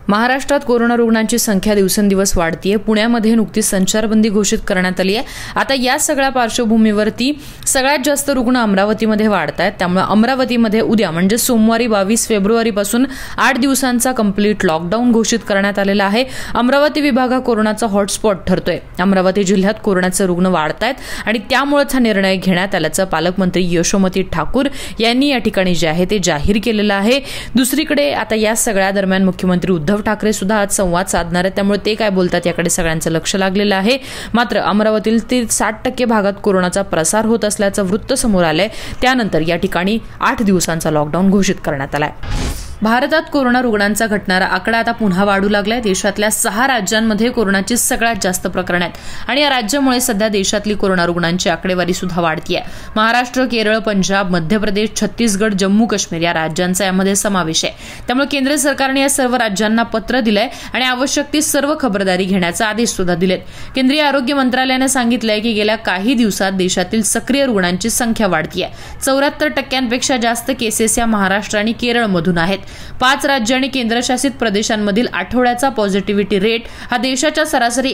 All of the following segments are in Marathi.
महाराष्ट्रात कोरोना रुग्णांची संख्या दिवसेंदिवस वाढतीये। पुण्यामध्ये नुकतीच संचारबंदी घोषित करण्यात आली आहे। आता या सगळ्या पार्श्वभूमीवरती सगळ्यात जास्त रुग्ण अमरावतीमध्ये वाढत आहेत। त्यामुळे अमरावतीमध्ये उद्या म्हणजे सोमवारी 22 फेब्रुवारीपासून 8 दिवसांचा कंप्लीट लॉकडाऊन घोषित करण्यात आलेला आहे। अमरावती विभाग हा कोरोनाचा हॉटस्पॉट ठरतोय। अमरावती जिल्ह्यात कोरोनाचे रुग्ण वाढत आहेत आणि त्यामुळेच हा निर्णय घेण्यात आल्याचं पालकमंत्री यशोमती ठाकूर यांनी या ठिकाणी जे आहे ते जाहीर केलेलं आहे। दुसरीकडे आता या सगळ्या दरम्यान मुख्यमंत्री उद्धव ठाकरे सुद्धा आज संवाद साधणार आहेत। त्यामुळे ते काय बोलतात याकडे सगळ्यांचं लक्ष लागलेलं आहे। मात्र अमरावतीतील 60% भागात कोरोनाचा प्रसार होत असल्याचं वृत्त समोर आलंय। त्यानंतर या ठिकाणी 8 दिवसांचा लॉकडाऊन घोषित करण्यात आलाय। भारतात कोरोना रुग्णांचा घटणारा आकडा आता पुन्हा वाढू लागलाय। देशातल्या 6 राज्यांमध्ये कोरोनाची सगळ्यात जास्त प्रकरणं आहेत आणि या राज्यामुळे सध्या देशातली कोरोना रुग्णांची आकडेवारी सुद्धा वाढतीये। महाराष्ट्र, केरळ, पंजाब, मध्य प्रदेश, छत्तीसगड, जम्मू काश्मीर या राज्यांचा यामध्ये समावेश आहे। त्यामुळे केंद्र सरकारने या सर्व राज्यांना पत्र दिलंय आणि आवश्यक ती सर्व खबरदारी घेण्याचा आदेश सुद्धा दिलेत। केंद्रीय आरोग्य मंत्रालयाने सांगितलंय की गेल्या काही दिवसात देशातील सक्रिय रुग्णांची संख्या वाढतीये। 74% जास्त केसेस या महाराष्ट्र आणि केरळमधून आहेत। 5 राज्य आणि केंद्रशासित प्रदेशांमधील आठवड्याचा पॉझिटिव्हिटी रेट हा देशाच्या सरासरी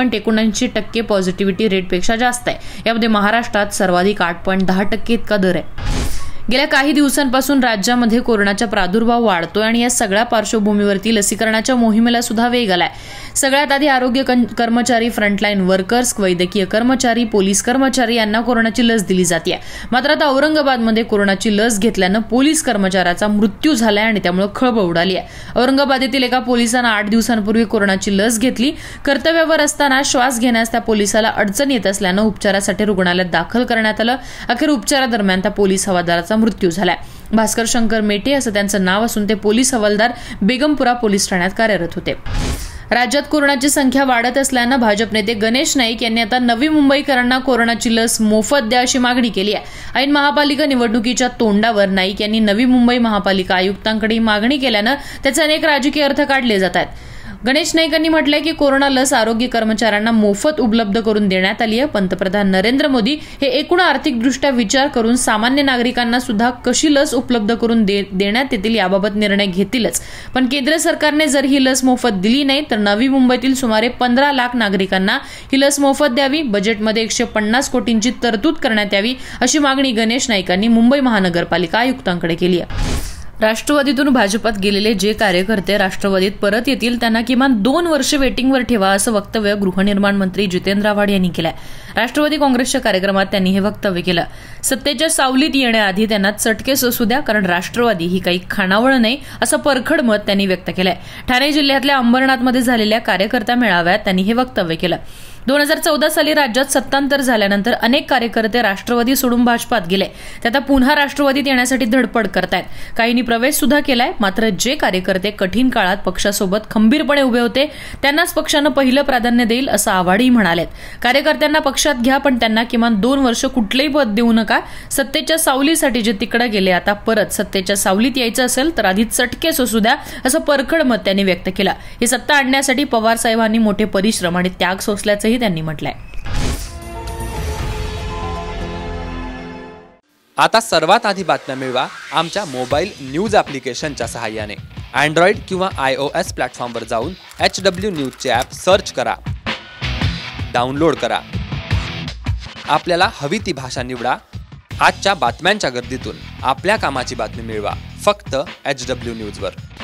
1.79% पॉझिटिव्हिटी रेटपेक्षा जास्त आहे। यामध्ये महाराष्ट्रात सर्वाधिक 8.10% इतका दर आहे। गेल्या काही दिवसांपासून राज्यामध्ये कोरोनाचा प्रादुर्भाव वाढतोय आणि या सगळ्या पार्श्वभूमीवरती लसीकरणाच्या मोहिमेला सुद्धा वेग आलाय। सगळ्यात आधी आरोग्य कर्मचारी, फ्रंटलाईन वर्कर्स, वैद्यकीय कर्मचारी, पोलीस कर्मचारी यांना कोरोनाची लस दिली जाते। मात्र आता औरंगाबादमध्ये कोरोनाची लस घेतल्यानं पोलीस कर्मचाऱ्याचा मृत्यू झालाय आणि त्यामुळे खळबळ उडाली आहे। औरंगाबाद येथील एका पोलिसानं 8 दिवसांपूर्वी कोरोनाची लस घेतली। कर्तव्यावर असताना श्वास घेण्यास त्या पोलिसाला अडचण येत असल्यानं उपचारासाठी रुग्णालयात दाखल करण्यात आलं। अखेर उपचारादरम्यान त्या पोलीस हवालदाराचा मृत्यू झालाय। भास्कर शंकर मेटे असं त्यांचं नाव असून ते पोलीस हवालदार बेगमपुरा पोलीस ठाण्यात कार्यरत होते। राज्यात कोरोनाची संख्या वाढत असल्यानं भाजप नेते गणेश नाईक यांनी आता नवी मुंबईकरांना कोरोनाची लस मोफत द्या अशी मागणी केली आहे। ऐन महापालिका निवडणुकीच्या तोंडावर नाईक यांनी नवी मुंबई महापालिका आयुक्तांकडे मागणी केल्यानं त्याचे अनेक राजकीय अर्थ काढले जात आहेत। गणेश नाईकांनी म्हटलंय की कोरोना लस आरोग्य कर्मचाऱ्यांना मोफत उपलब्ध करून देण्यात आली आहे। पंतप्रधान नरेंद्र मोदी हे एकूण आर्थिकदृष्ट्या विचार करून सामान्य नागरिकांना सुद्धा कशी लस उपलब्ध करून देण्यात येतील याबाबत निर्णय घेतीलच। पण केंद्र सरकारने जर ही लस मोफत दिली नाही तर नवी मुंबईतील सुमारे 15 लाख नागरिकांना ही लस मोफत द्यावी। बजेटमध्ये 150 कोटींची तरतूद करण्यात यावी अशी मागणी गणेश नाईकांनी मुंबई महानगरपालिका आयुक्तांकडे केली आहे। राष्ट्रवादीतून भाजपात गेलेले जे कार्यकर्ते राष्ट्रवादीत परत येतील त्यांना किमान 2 वर्ष वेटिंगवर ठेवा असं वक्तव्य गृहनिर्माण मंत्री जितेंद्र आव्हाड यांनी केलंय। राष्ट्रवादी काँग्रेसच्या कार्यक्रमात त्यांनी हे वक्तव्य केलं। सत्तेच्या सावलीत येण्याआधी त्यांना चटके सोसू द्या, कारण राष्ट्रवादी ही काही खानावळ नाही असं परखड मत त्यांनी व्यक्त केलंय। ठाणे जिल्ह्यातल्या अंबरनाथमध्ये झालेल्या कार्यकर्ता मेळाव्यात त्यांनी हे वक्तव्य केलं। 2014 साली राज्यात सत्तांतर झाल्यानंतर अनेक कार्यकर्ते राष्ट्रवादी सोडून भाजपात गेले। ते आता पुन्हा राष्ट्रवादीत येण्यासाठी धडपड करतायत। काहींनी प्रवेश सुद्धा केलाय। मात्र जे कार्यकर्ते कठीण काळात पक्षासोबत खंबीरपणे उभे होते त्यांनाच पक्षानं पहिलं प्राधान्य देईल असं आव्हाडही म्हणालेत। कार्यकर्त्यांना पक्षात घ्या, पण त्यांना किमान 2 वर्ष कुठलंही पद देऊ नका। सत्तेच्या सावलीसाठी जे तिकडे गेले आता परत सत्तेच्या सावलीत यायचं असेल तर आधी चटके सोसू द्या असं परखड मत त्यांनी व्यक्त केलं। ही सत्ता आणण्यासाठी पवार साहेबांनी मोठे परिश्रम आणि त्याग सोसल्याचं त्यांनी म्हटलंय। आता सर्वात आधी बातम्या मिळवा आमच्या मोबाईल न्यूज ॲप्लिकेशनच्या सहाय्याने। अँड्रॉइड किंवा iOS प्लॅटफॉर्मवर जाऊन HW न्यूजचे ॲप सर्च करा, डाउनलोड करा। आपल्याला हवी ती भाषा निवडा। आजच्या बातम्यांच्या गर्दीतून आपल्या कामाची बातमी मिळवा फक्त HW न्यूजवर।